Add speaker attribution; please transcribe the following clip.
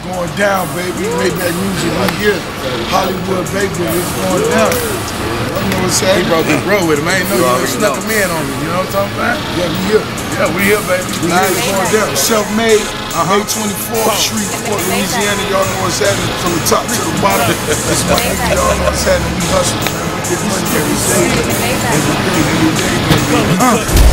Speaker 1: going down, baby. Maybach music, we here. Hollywood, baby, it's going down. You know what's happening?
Speaker 2: He brought this bro with him. I ain't know you snuck him in on me. You know what I'm talking about?
Speaker 1: Yeah, we here.
Speaker 2: Yeah, we here, baby.
Speaker 1: We here, it's going down. Self-made, May 24th, Shreveport, Louisiana. Y'all know what's happening from the top to the bottom. It's my nigga. Y'all know what's happening. We hustle, man. We get money every day. Every day, every day, baby.